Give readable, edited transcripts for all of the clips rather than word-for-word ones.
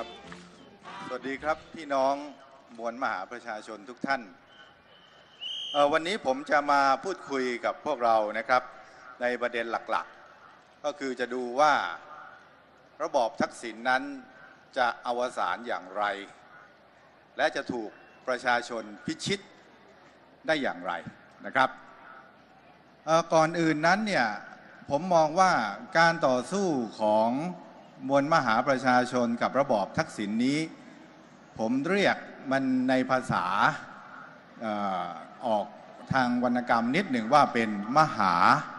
ครับสวัสดีครับพี่น้องมวลมหาประชาชนทุกท่านวันนี้ผมจะมาพูดคุยกับพวกเรานะครับในประเด็นหลักๆก็คือจะดูว่าระบอบทักษิณนั้นจะอวสานอย่างไรและจะถูกประชาชนพิชิตได้อย่างไรนะครับก่อนอื่นนั้นเนี่ยผมมองว่าการต่อสู้ของมวลมหาประชาชนกับระบอบทักษิณนี้ผมเรียกมันในภาษาออกทางวรรณกรรมนิดหนึ่งว่าเป็นมหา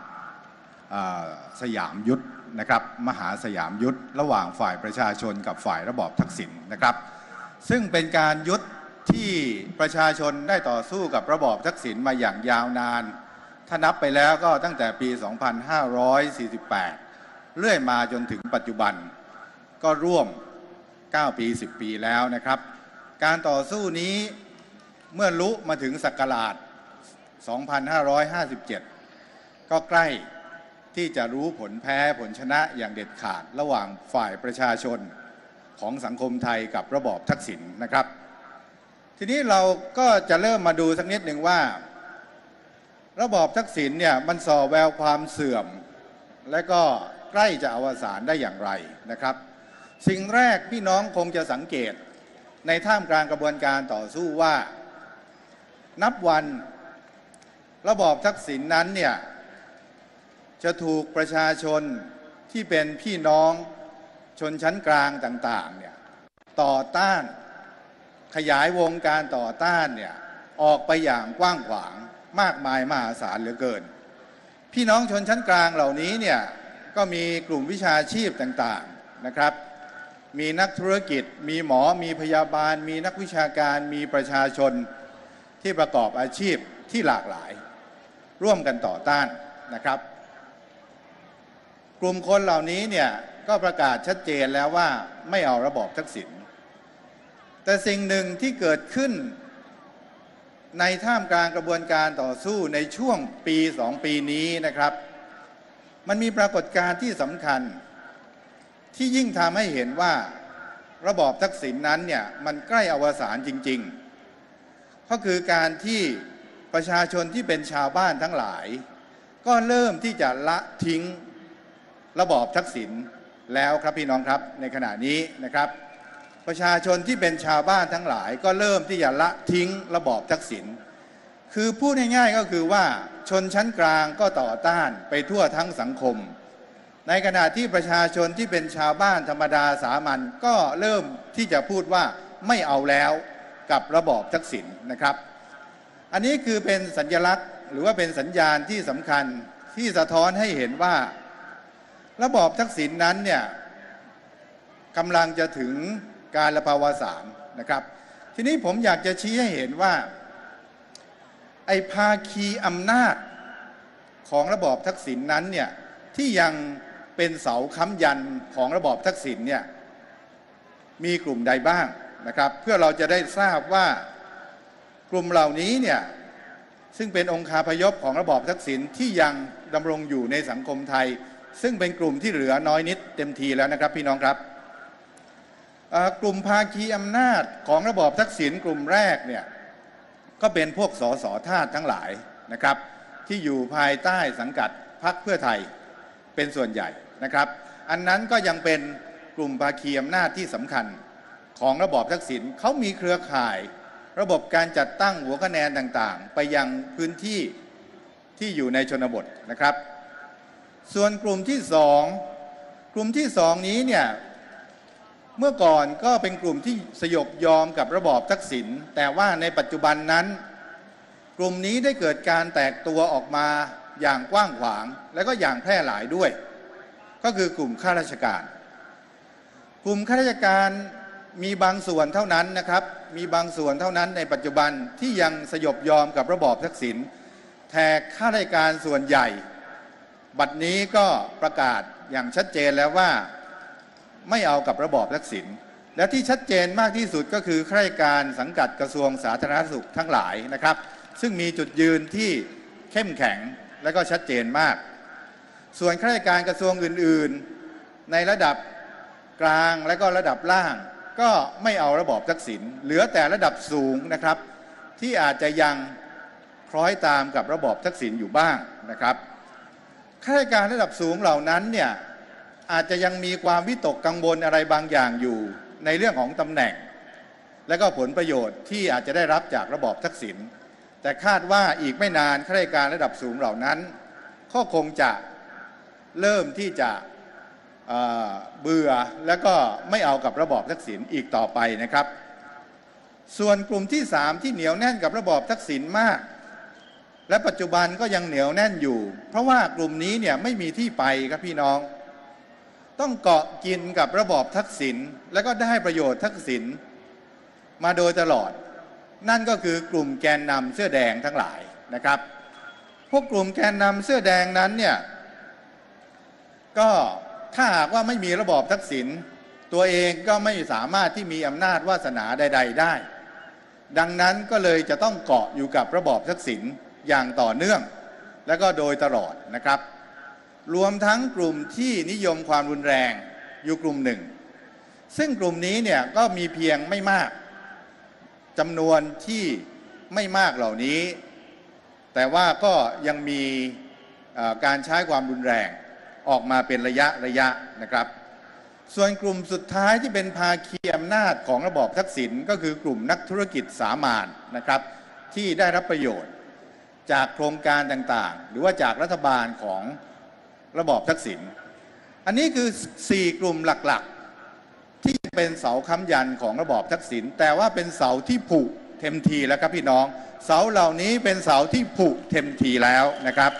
สยามยุทธนะครับมหาสยามยุทธระหว่างฝ่ายประชาชนกับฝ่ายระบอบทักษิณนะครับซึ่งเป็นการยุทธที่ประชาชนได้ต่อสู้กับระบอบทักษิณมาอย่างยาวนานถ้านับไปแล้วก็ตั้งแต่ปี 2548 เรื่อยมาจนถึงปัจจุบันก็ร่วม 9 ปี 10 ปีแล้วนะครับการต่อสู้นี้เมื่อลุมาถึงศักราช 2557 ก็ใกล้ที่จะรู้ผลแพ้ผลชนะอย่างเด็ดขาดระหว่างฝ่ายประชาชนของสังคมไทยกับระบอบทักษิณนะครับทีนี้เราก็จะเริ่มมาดูสักนิดหนึ่งว่าระบอบทักษิณเนี่ยมันส่อแววความเสื่อมและก็ใกล้จะอวสานได้อย่างไรนะครับสิ่งแรกพี่น้องคงจะสังเกตในท่ามกลางกระบวนการต่อสู้ว่านับวันระบอบทักษิณนั้นเนี่ยจะถูกประชาชนที่เป็นพี่น้องชนชั้นกลางต่างๆเนี่ยต่อต้านขยายวงการต่อต้านเนี่ยออกไปอย่างกว้างขวางมากมายมหาศาลเหลือเกินพี่น้องชนชั้นกลางเหล่านี้เนี่ยก็มีกลุ่มวิชาชีพต่างๆนะครับมีนักธุรกิจมีหมอมีพยาบาลมีนักวิชาการมีประชาชนที่ประกอบอาชีพที่หลากหลายร่วมกันต่อต้านนะครับกลุ่มคนเหล่านี้เนี่ยก็ประกาศชัดเจนแล้วว่าไม่เอาระบอบทักษิณแต่สิ่งหนึ่งที่เกิดขึ้นในท่ามกลางกระบวนการต่อสู้ในช่วงปี2 ปีนี้นะครับมันมีปรากฏการณ์ที่สำคัญที่ยิ่งทำให้เห็นว่าระบอบทักษิณนั้นเนี่ยมันใกล้อวสานจริงๆก็คือการที่ประชาชนที่เป็นชาวบ้านทั้งหลายก็เริ่มที่จะละทิ้งระบอบทักษิณแล้วครับพี่น้องครับในขณะนี้นะครับประชาชนที่เป็นชาวบ้านทั้งหลายก็เริ่มที่จะละทิ้งระบอบทักษิณคือพูดง่ายๆก็คือว่าชนชั้นกลางก็ต่อต้านไปทั่วทั้งสังคมในขณะที่ประชาชนที่เป็นชาวบ้านธรรมดาสามัญก็เริ่มที่จะพูดว่าไม่เอาแล้วกับระบอบทักษิณนะครับอันนี้คือเป็นสัญลักษณ์หรือว่าเป็นสัญญาณที่สำคัญที่สะท้อนให้เห็นว่าระบอบทักษิณนั้นเนี่ยกำลังจะถึงการละภาวสานนะครับทีนี้ผมอยากจะชี้ให้เห็นว่าไอ้ภาคีอำนาจของระบอบทักษิณนั้นเนี่ยที่ยังเป็นเสาค้ำยันของระบอบทักษิณเนี่ยมีกลุ่มใดบ้างนะครับเพื่อเราจะได้ทราบว่ากลุ่มเหล่านี้เนี่ยซึ่งเป็นองคาพยพของระบอบทักษิณที่ยังดำรงอยู่ในสังคมไทยซึ่งเป็นกลุ่มที่เหลือน้อยนิดเต็มทีแล้วนะครับพี่น้องครับกลุ่มภาคีอำนาจของระบอบทักษิณกลุ่มแรกเนี่ยก็เป็นพวกสสทาสทั้งหลายนะครับที่อยู่ภายใต้สังกัดพรรคเพื่อไทยเป็นส่วนใหญ่นะครับอันนั้นก็ยังเป็นกลุ่มภาคีอำนาจที่สำคัญของระบอบทักษิณเขามีเครือข่ายระบบการจัดตั้งหัวคะแนนต่างๆไปยังพื้นที่ที่อยู่ในชนบทนะครับส่วนกลุ่มที่สองนี้เนี่ยเมื่อก่อนก็เป็นกลุ่มที่สยบยอมกับระบอบทักษิณแต่ว่าในปัจจุบันนั้นกลุ่มนี้ได้เกิดการแตกตัวออกมาอย่างกว้างขวางและก็อย่างแพร่หลายด้วยก็คือกลุ่มข้าราชการกลุ่มข้าราชการมีบางส่วนเท่านั้นนะครับมีบางส่วนเท่านั้นในปัจจุบันที่ยังสยบยอมกับระบอบทักษิณแต่ข้าราชการส่วนใหญ่บัดนี้ก็ประกาศอย่างชัดเจนแล้วว่าไม่เอากับระบอบทักษิณและที่ชัดเจนมากที่สุดก็คือข้าราชการสังกัดกระทรวงสาธารณสุขทั้งหลายนะครับซึ่งมีจุดยืนที่เข้มแข็งและก็ชัดเจนมากส่วนข้าราชการกระทรวงอื่นๆในระดับกลางและก็ระดับล่างก็ไม่เอาระบอบทักษิณเหลือแต่ระดับสูงนะครับที่อาจจะยังคล้อยตามกับระบอบทักษิณอยู่บ้างนะครับข้าราชการระดับสูงเหล่านั้นเนี่ยอาจจะยังมีความวิตกกังวลอะไรบางอย่างอยู่ในเรื่องของตำแหน่งและก็ผลประโยชน์ที่อาจจะได้รับจากระบอบทักษิณแต่คาดว่าอีกไม่นานข้าราชการระดับสูงเหล่านั้นก็คงจะเริ่มที่จะเบื่อแล้วก็ไม่เอากับระบอบทักษิณอีกต่อไปนะครับส่วนกลุ่มที่3ที่เหนียวแน่นกับระบอบทักษิณมากและปัจจุบันก็ยังเหนียวแน่นอยู่เพราะว่ากลุ่มนี้เนี่ยไม่มีที่ไปครับพี่น้องต้องเกาะกินกับระบอบทักษิณแล้วก็ได้ประโยชน์ทักษิณมาโดยตลอดนั่นก็คือกลุ่มแกนนำเสื้อแดงทั้งหลายนะครับพวกกลุ่มแกนนำเสื้อแดงนั้นเนี่ยก็ถ้าหากว่าไม่มีระบอบทักษิณตัวเองก็ไม่สามารถที่มีอำนาจวาสนาใดๆได้ดังนั้นก็เลยจะต้องเกาะอยู่กับระบอบทักษิณอย่างต่อเนื่องและก็โดยตลอดนะครับรวมทั้งกลุ่มที่นิยมความรุนแรงอยู่กลุ่มหนึ่งซึ่งกลุ่มนี้เนี่ยก็มีเพียงไม่มากจำนวนที่ไม่มากเหล่านี้แต่ว่าก็ยังมีการใช้ความรุนแรงออกมาเป็นระยะนะครับส่วนกลุ่มสุดท้ายที่เป็นภาคีอำนาจของระบอบทักษิณก็คือกลุ่มนักธุรกิจสามัญนะครับที่ได้รับประโยชน์จากโครงการต่างๆหรือว่าจากรัฐบาลของระบอบทักษิณอันนี้คือ4กลุ่มหลักๆที่เป็นเสาค้ำยันของระบอบทักษิณแต่ว่าเป็นเสาที่ผุเต็มทีแล้วครับพี่น้องเสาเหล่านี้เป็นเสาที่ผุเต็มทีแล้วนะครับ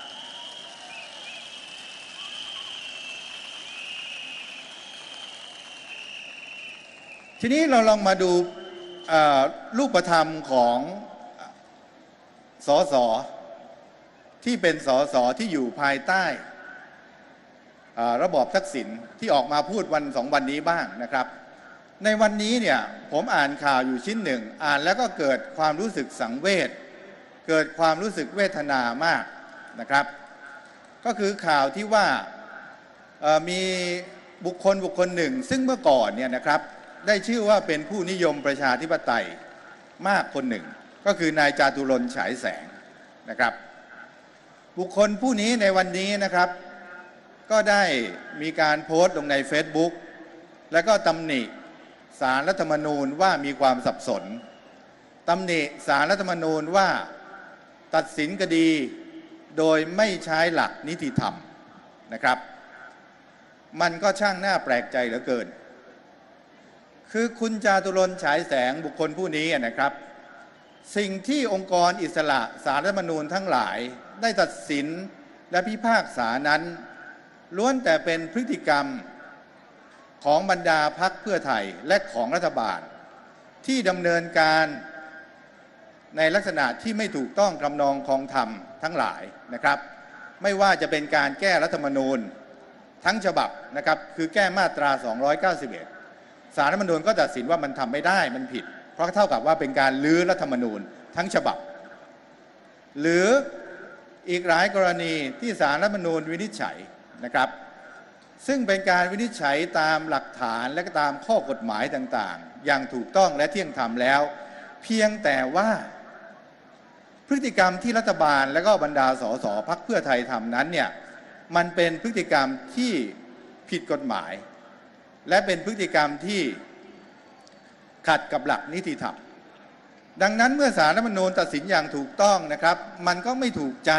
ทีนี้เราลองมาดูรูปธรรมของสสที่เป็นสสที่อยู่ภายใต้ระบอบทักษิณที่ออกมาพูดวัน2 วันนี้บ้างนะครับในวันนี้เนี่ยผมอ่านข่าวอยู่ชิ้นหนึ่งอ่านแล้วก็เกิดความรู้สึกสังเวชเกิดความรู้สึกเวทนามากนะครับก็คือข่าวที่ว่ามีบุคคลหนึ่งซึ่งเมื่อก่อนเนี่ยนะครับได้ชื่อว่าเป็นผู้นิยมประชาธิปไตยมากคนหนึ่งก็คือนายจาตุรนต์ฉายแสงนะครับบุคคลผู้นี้ในวันนี้นะครับก็ได้มีการโพสต์ลงใน Facebook แล้วก็ตำหนิศาลรัฐธรรมนูญว่ามีความสับสนตำหนิศาลรัฐธรรมนูญว่าตัดสินคดีโดยไม่ใช้หลักนิติธรรมนะครับมันก็ช่างน่าแปลกใจเหลือเกินคือคุณจาตุรนต์ฉายแสงบุคคลผู้นี้นะครับสิ่งที่องค์กรอิสระศาลรัฐธรรมนูญทั้งหลายได้ตัดสินและพิพากษานั้นล้วนแต่เป็นพฤติกรรมของบรรดาพรรคเพื่อไทยและของรัฐบาลที่ดำเนินการในลักษณะที่ไม่ถูกต้องทำนองครองธรรมทั้งหลายนะครับไม่ว่าจะเป็นการแก้รัฐธรรมนูญทั้งฉบับนะครับคือแก้มาตรา291ศาลรัฐธรรมนูญก็ตัดสินว่ามันทำไม่ได้มันผิดเพราะเท่ากับว่าเป็นการลื้อรัฐธรรมนูญทั้งฉบับหรืออีกหลายกรณีที่ศาลรัฐธรรมนูญวินิจฉัยนะครับซึ่งเป็นการวินิจฉัยตามหลักฐานและตามข้อกฎหมายต่างๆอย่างถูกต้องและเที่ยงธรรมแล้วเพียงแต่ว่าพฤติกรรมที่รัฐบาลและก็บรรดาสสพรรคเพื่อไทยทำนั้นเนี่ยมันเป็นพฤติกรรมที่ผิดกฎหมายและเป็นพฤติกรรมที่ขัดกับหลักนิติธรรมดังนั้นเมื่อศาลรัฐธรรมนูญตัดสินอย่างถูกต้องนะครับมันก็ไม่ถูกใจ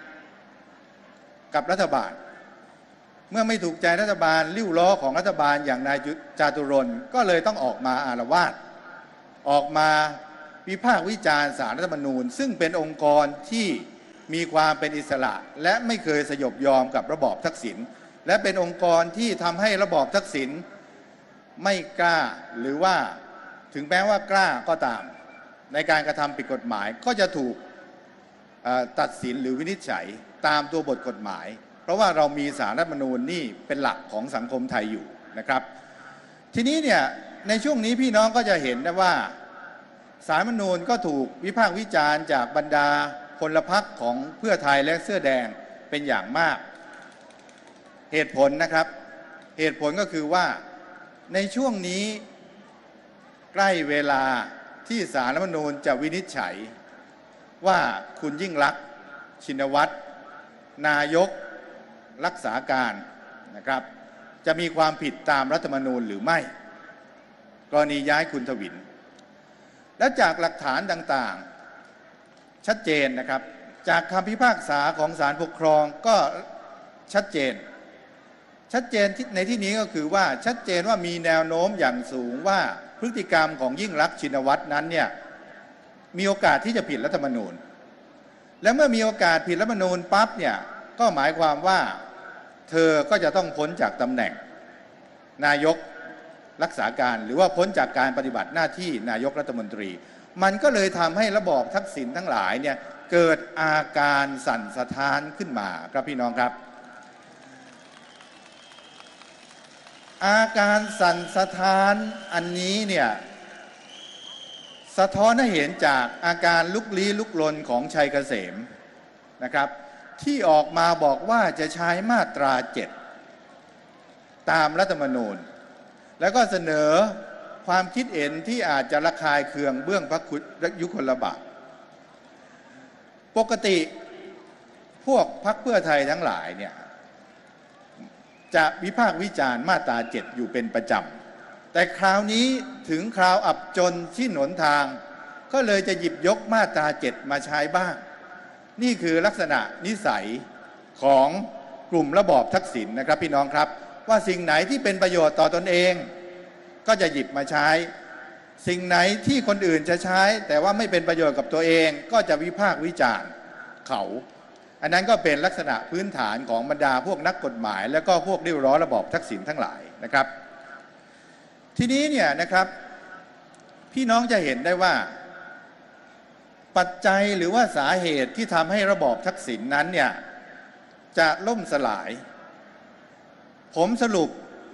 กับรัฐบาลเมื่อไม่ถูกใจรัฐบาลลิ้วล้อของรัฐบาลอย่างนายจาตุรนต์ก็เลยต้องออกมาอาละวาดออกมาวิพากษ์วิจารณ์ศาลรัฐธรรมนูญซึ่งเป็นองค์กรที่มีความเป็นอิสระและไม่เคยสยบยอมกับระบอบทักษิณและเป็นองค์กรที่ทำให้ระบอบทักษิณไม่กล้าหรือว่าถึงแม้ว่ากล้าก็ตามในการกระทำผิดกฎหมายก็จะถูกตัดสินหรือวินิจฉัยตามตัวบทกฎหมายเพราะว่าเรามีศาลรัฐธรรมนูญนี่เป็นหลักของสังคมไทยอยู่นะครับทีนี้เนี่ยในช่วงนี้พี่น้องก็จะเห็นนะว่าศาลรัฐธรรมนูญก็ถูกวิพากษ์วิจารณ์จากบรรดาพลพรรคของเพื่อไทยและเสื้อแดงเป็นอย่างมากเหตุผลนะครับเหตุผลก็คือว่าในช่วงนี้ใกล้เวลาที่ศาลรัฐธรรมนูญจะวินิจฉัยว่าคุณยิ่งลักษณ์ชินวัตรนายกรักษาการนะครับจะมีความผิดตามรัฐธรรมนูญหรือไม่กรณีย้ายคุณทวินและจากหลักฐานต่างๆชัดเจนนะครับจากคำพิพากษาของศาลปกครองก็ชัดเจนในที่นี้ก็คือว่าชัดเจนว่ามีแนวโน้มอย่างสูงว่าพฤติกรรมของยิ่งลักษณ์ชินวัตรนั้นเนี่ยมีโอกาสที่จะผิดรัฐธรรมนูญและเมื่อมีโอกาสผิดรัฐธรรมนูญปั๊บเนี่ยก็หมายความว่าเธอก็จะต้องพ้นจากตำแหน่งนายกรักษาการหรือว่าพ้นจากการปฏิบัติหน้าที่นายกรัฐมนตรีมันก็เลยทำให้ระบอบทักษิณทั้งหลายเนี่ยเกิดอาการสั่นสะท้านขึ้นมาครับพี่น้องครับอาการสั่นสะท้านอันนี้เนี่ยสะท้อนให้เห็นจากอาการลุกลี้ลุกลนของชัยเกษมนะครับที่ออกมาบอกว่าจะใช้มาตรา 7ตามรัฐธรรมนูญแล้วก็เสนอความคิดเห็นที่อาจจะระคายเคืองเบื้องพระยุคลบาทปกติพวกพรรคเพื่อไทยทั้งหลายเนี่ยจะวิพากษ์วิจารณ์มาตรา 7อยู่เป็นประจำแต่คราวนี้ถึงคราวอับจนที่หนทางก็เลยจะหยิบยกมาตรา 7มาใช้บ้างนี่คือลักษณะนิสัยของกลุ่มระบอบทักษิณนะครับพี่น้องครับว่าสิ่งไหนที่เป็นประโยชน์ต่อตนเองก็จะหยิบมาใช้สิ่งไหนที่คนอื่นจะใช้แต่ว่าไม่เป็นประโยชน์กับตัวเองก็จะวิพากษ์วิจารณ์เขาอันนั้นก็เป็นลักษณะพื้นฐานของบรรดาพวกนักกฎหมายแล้วก็พวกริ้วล้อระบอบทักษิณทั้งหลายนะครับทีนี้เนี่ยนะครับพี่น้องจะเห็นได้ว่าปัจจัยหรือว่าสาเหตุที่ทำให้ระบอบทักษิณนั้นเนี่ยจะล่มสลายผมสรุป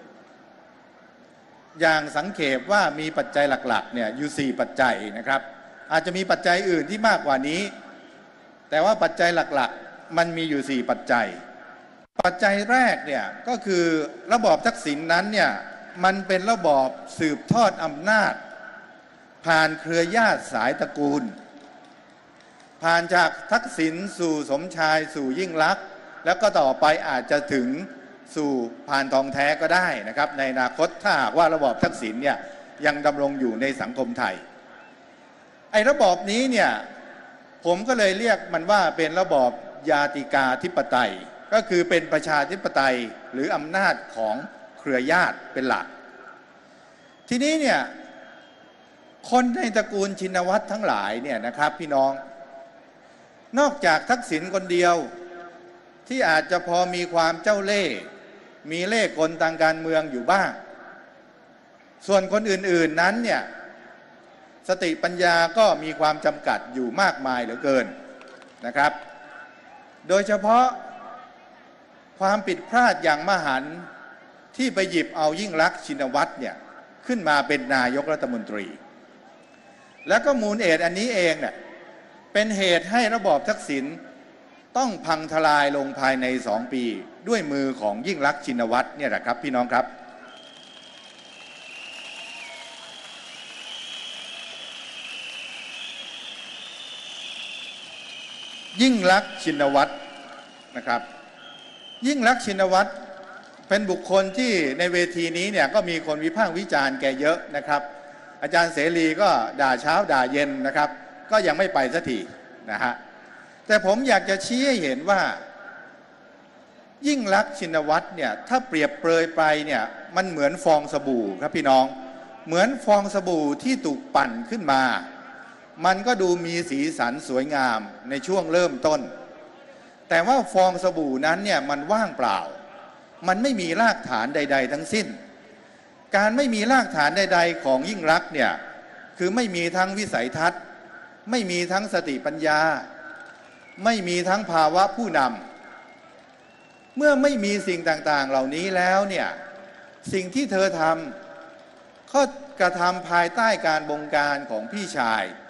อย่างสังเขปว่ามีปัจจัยหลักๆเนี่ยอยู่4ปัจจัยนะครับอาจจะมีปัจจัยอื่นที่มากกว่านี้แต่ว่าปัจจัยหลักๆมันมีอยู่4ปัจจัยปัจจัยแรกเนี่ยก็คือระบอบทักษิณนั้นเนี่ยมันเป็นระบอบสืบทอดอำนาจผ่านเครือญาติสายตระกูลผ่านจากทักษิณสู่สมชายสู่ยิ่งลักษณ์แล้วก็ต่อไปอาจจะถึงสู่พานทองแท้ก็ได้นะครับในอนาคตถ้าหากว่าระบอบทักษิณเนี่ยยังดำรงอยู่ในสังคมไทยไอ้ระบอบนี้เนี่ยผมก็เลยเรียกมันว่าเป็นระบอบญาติกาธิปไตยก็คือเป็นประชาธิปไตยหรืออำนาจของเครือญาติเป็นหลักทีนี้เนี่ยคนในตระกูลชินวัตรทั้งหลายเนี่ยนะครับพี่น้องนอกจากทักษิณคนเดียวที่อาจจะพอมีความเจ้าเล่ห์มีเล่ห์กลทางการเมืองอยู่บ้างส่วนคนอื่นๆนั้นเนี่ยสติปัญญาก็มีความจำกัดอยู่มากมายเหลือเกินนะครับโดยเฉพาะความผิดพลาดอย่างมหันต์ที่ไปหยิบเอายิ่งลักษณ์ชินวัตรเนี่ยขึ้นมาเป็นนายกรัฐมนตรีแล้วก็มูลเหตุอันนี้เองเนี่ยเป็นเหตุให้ระบอบทักษิณต้องพังทลายลงภายใน2 ปีด้วยมือของยิ่งลักษณ์ชินวัตรเนี่ยแหละครับพี่น้องครับยิ่งลักษณ์ชินวัตรนะครับยิ่งลักษณ์ชินวัตรเป็นบุคคลที่ในเวทีนี้เนี่ยก็มีคนวิพากษ์วิจารณ์แกเยอะนะครับอาจารย์เสรีก็ด่าเช้าด่าเย็นนะครับก็ยังไม่ไปสักทีนะฮะแต่ผมอยากจะชี้ให้เห็นว่ายิ่งลักษณ์ชินวัตรเนี่ยถ้าเปรียบเปรยไปเนี่ยมันเหมือนฟองสบู่ครับพี่น้องเหมือนฟองสบู่ที่ถูกปั่นขึ้นมามันก็ดูมีสีสันสวยงามในช่วงเริ่มต้นแต่ว่าฟองสบู่นั้นเนี่ยมันว่างเปล่ามันไม่มีรากฐานใดๆทั้งสิ้นการไม่มีรากฐานใดๆของยิ่งลักษณ์เนี่ยคือไม่มีทั้งวิสัยทัศน์ไม่มีทั้งสติปัญญาไม่มีทั้งภาวะผู้นำเมื่อไม่มีสิ่งต่างๆเหล่านี้แล้วเนี่ยสิ่งที่เธอทำก็กระทำภายใต้การบงการของพี่ชาย